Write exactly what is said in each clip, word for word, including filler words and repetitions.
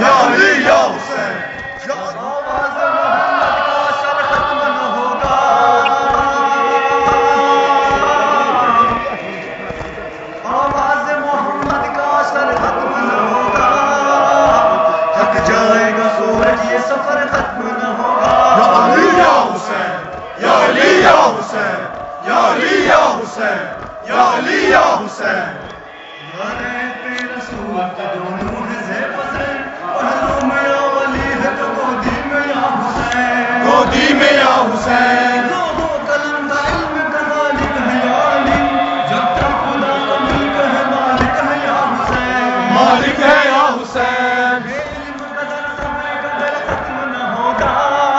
یا علی یا حسین. آواز محمد کا سر ختم نہ ہوگا. آواز محمد کا سر ختم نہ ہوگا. تھک جائے گا سورج یہ سفر ختم نہ ہوگا. یا علی یا حسین. یا علی یا حسین. یا علی یا حسین. یا علی یا حسین. رسول کے دونوں ہیں زیب حسین. پہلو میں یا ولی ہے تو گودی میں یا حسین. گودی میں یا حسین. لوگوں قلم کا علم کا مالک ہے یا علی. جب تک خدا کا ملک ہے مالک ہے یا حسین. مالک ہے یا حسین. علم کا در سمے کا در ختم نہ ہوگا.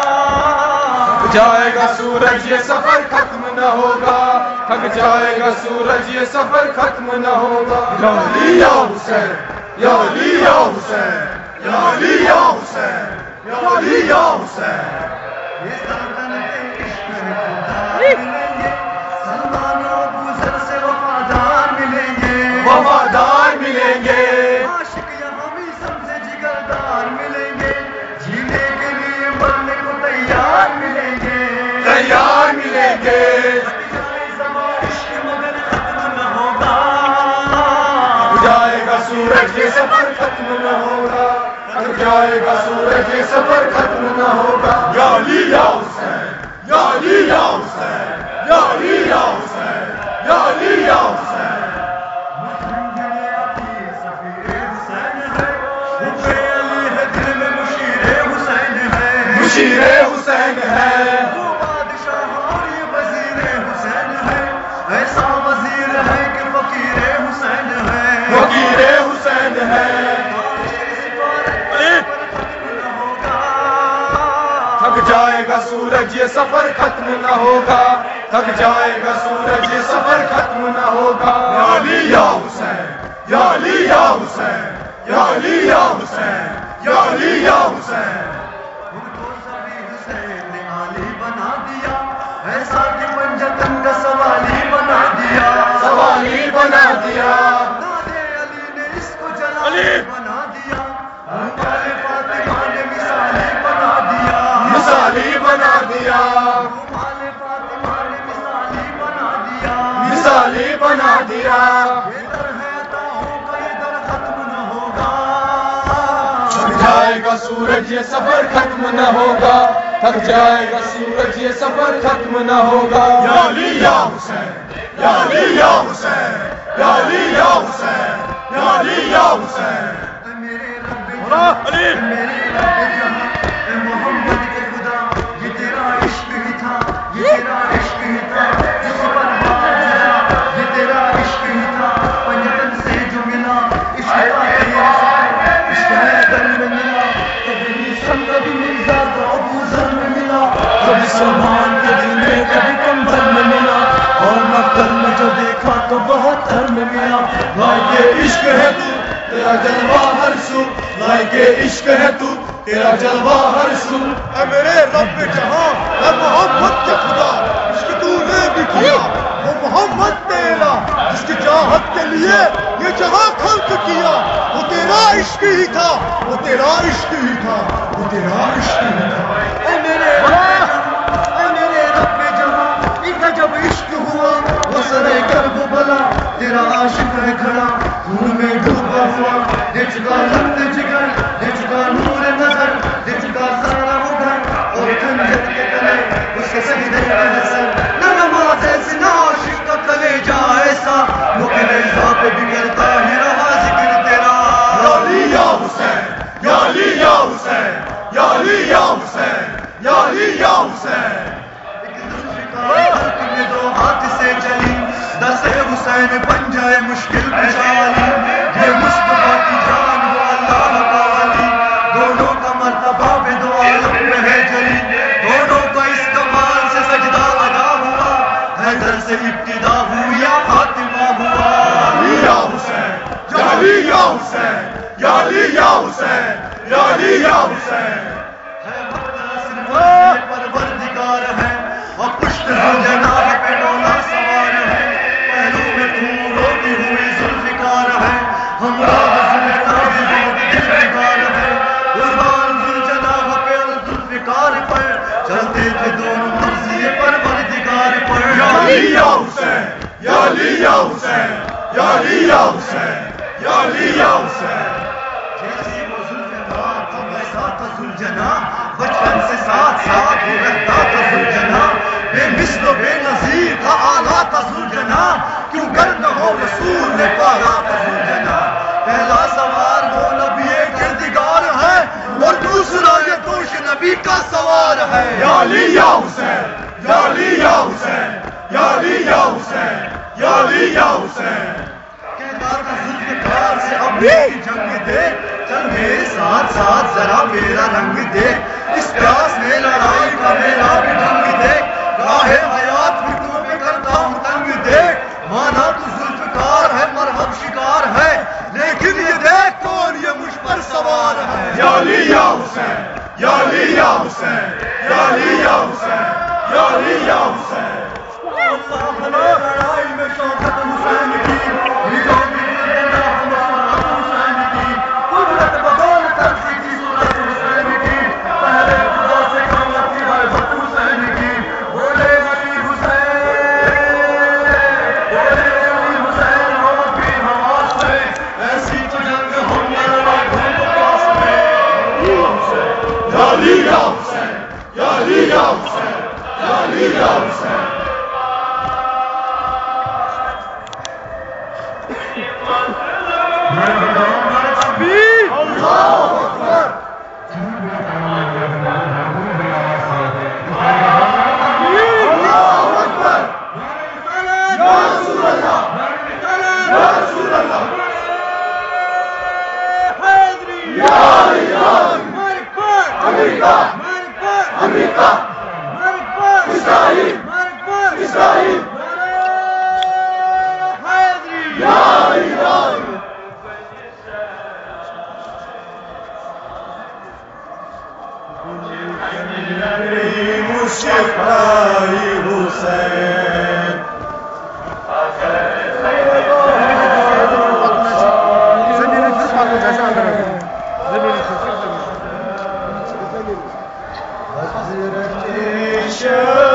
جائے گا سورج یہ سفر ختم نہ ہوگا. تھک جائے گا سورج یہ سفر ختم نہ ہوگا. یا علی یا حسین. یا علی یا حسین. یا علی یا حسین. یا علی یا حسین. یہ سلطنت عشق میں خدا ملیں گے. سلمان و ابوذر سے وفادار ملیں گے. وفادار ملیں گے. عاشق یہاں بھی سب سے جگردار ملیں گے. جینے کے لیے مرنے کو تیار ملیں گے. تیار ملیں گے. جائے گا سورج یہ سفر ختم نہ ہوگا. تھک جائے گا سورج یہ سفر ختم نہ ہوگا. یا علی یا حسین. یا علی یا حسین. یا علی یا حسین. یا علی یا حسین. مشیر حسین ہے. وہ بادشاہ اور یہ وزیر حسین ہے. ایسا وزیر ہے کہ فقیر حسین ہے. فقیر حسین ہے. تھک جائے گا سورج یہ سفر ختم نہ ہوگا. تھک جائے گا سورج یہ سفر ختم نہ ہوگا. یا علی یا حسین. یا علی یا حسین. یا علی یا حسین. یا علی یا حسین. ان کو سبھی حسین نے علی بنا دیا. ایسا کہ پنجتن کا سوالی بنا دیا. سوالی بنا دیا. دادے علی نے اس کو جلالی بنا دیا. مال فاطمہ نے مثالی بنا دیا. مثالی بنا دیا. مال فاطمہ نے مثالی بنا دیا. مثالی بنا دیا. یہ در ہے عطاؤں کا یہ در ختم نہ ہوگا. تھک جائے گا سورج یہ سفر ختم نہ ہوگا. تھک جائے گا سورج یہ سفر ختم نہ ہوگا. یا علی یا حسین. یا علی یا حسین. یا علی یا حسین. یا علی یا حسین. میرے رب جہاں میرے رب جہاں اے محمد کے خدا. یہ تیرا عشق ہی تھا. یہ تیرا عشق ہی تھا جس پر بار گزرا. یہ تیرا عشق ہی تھا پنجتن سے جو ملا. عشق کا تیرا عشق ہے دل میں ملا. کبھی سن کبھی مرزا تو ابوذر میں ملا. کبھی سلمان کے دل میں کبھی کمبر میں ملا. اور مکر میں جو دیکھا تو بہت ہر میں ملا. لائق عشق ہے تو تیرا جلوہ ہر سو. لائق عشق ہے تو تیرا جلوہ ہر سو. اے میرے رب جہاں اے محمد کے خدا. عشق تو نے بھی کیا وہ محمد تیرا. جس کی چاہت کے لیے یہ جہاں خلق کیا. وہ تیرا عشق ہی تھا. وہ تیرا عشق ہی تھا. وہ تیرا عشق ہی تھا. اے میرے رب اے میرے رب جہاں ان کا جب عشق ہوا وہ سرے کرب بلا. تیرا عاشق ہے کھڑا خون میں ڈوبا ہوا. دے چکا لفظ جگر دے چکا نور نظر دے چکا سارا ادھر. اور خنجر کے تلے اس کے سجدے کا حسن. نہ نماز ایسی نہ عاشق کا کلیجہ ایسا. مکن ایسا پہ بگڑتا ہے رہا ذکر تیرا. یا علی یا حسین. یا علی یا حسین. یا علی یا حسین. یا علی یا حسین. میں دو ہاتھ سے چلی دس حسین بن جائے مشکل کشالی. یہ مصطفیٰ کی جان وہ اللہ کا علی. دونوں کا مرتبہ بے دو عالم میں ہے جلی. دونوں کا اس کمال سے سجدہ ادا ہوا. حیدر سے ابتدا ہوئی یا فاطمہ ہوا. یا حسین. یا علی یا حسین. یا علی یا حسین. یا علی یا حسین. ہے مقدس پروردگار ہے اور پشت جناب پہ ڈولا سوار ہے. پہلو میں دھول ہوتی ہوئی ذوالفقار ہے. ہم راز میں تاج دلدار ہے. علی یا حسین یا علی یا حسین یا علی یا حسین جیسی وہ ذوالفقار تھا ویسا تھا ذوالجناح بچپن سے ساتھ ساتھ وہ رہتا تھا ذوالجناح بے مثل و بے نظیر تھا اعلیٰ تھا ذوالجناح کیوں گر نہ ہو رسول نے پایا تھا ذوالجناح پہلا سوار وہ نبی کردگار ہے اور دوسرا یہ دوش نبی کا سوار ہے یا علی یا حسین یا علی یا حسین یا علی یا حسین یا علی یا حسین کہتا تھا ذوالفقار سے اب میری جنگ دیکھ چل میرے ساتھ ساتھ ذرا میرا رنگ دیکھ اس پیاس میں لڑائی کا میرا بھی ڈھنگ دیکھ راہ حیات فکروں پہ کرتا ہوں تنگ دیکھ مانا تو ذوالفقار ہے مرہم شکار ہے لیکن یہ دیکھ کون یہ مجھ پر سوار ہے یا علی یا حسین یا علی یا حسین یا علی یا حسین یا علی یا حسین لڑائی میں شوکت حسین کی قدرت بدول ترسی کی صورت حسین کی پہلے خدا سے کامتی ہے بت حسین کی بولے علی حسین بولے علی حسین ہو بھی حواس میں ایسی تو جنگ ہم نے لڑائی گھوم پاس میں یا علی یا حسین یا علی یا حسین یا علی یا حسین امریکہ اسرائیل اسرائیل یا ایران مشفائی حسین حضرت